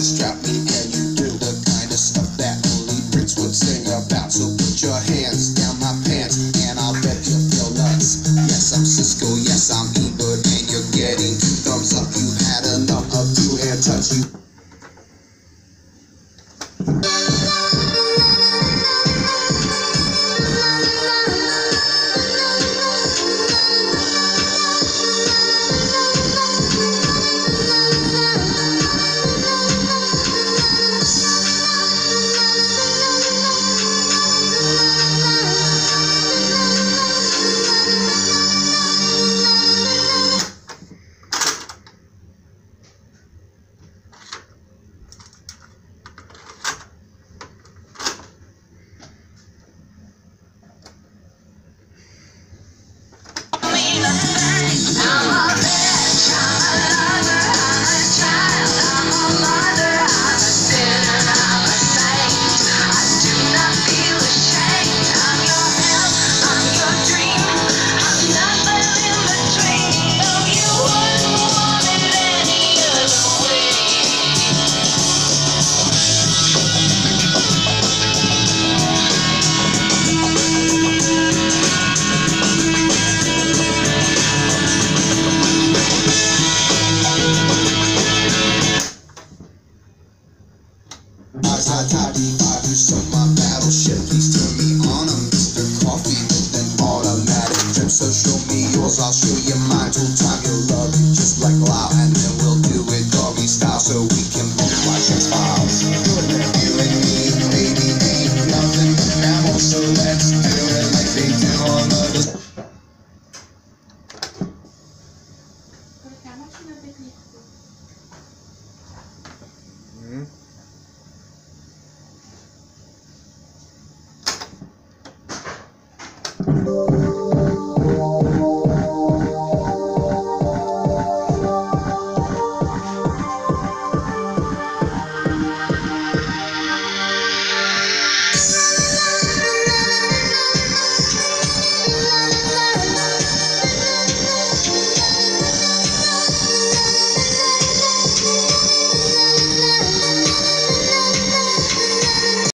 strap me, can you do the kind of stuff that only Prince would sing about? So put your hands down my pants, and I'll bet you feel nuts. Yes, I'm Cisco, yes, I'm Ebert, and you're getting 2 thumbs up. You've had enough of 2-hand touch. You you so my battleship, please turn me on. I'm Mr. Coffee with an automatic drip. So show me yours, I'll show you mine. Till time you'll love it just like loud, and then we'll do it doggy style so we can both watch X-Files. You and me, baby, ain't nothing but mammals, so let's do it like they do on others. Mm-hmm.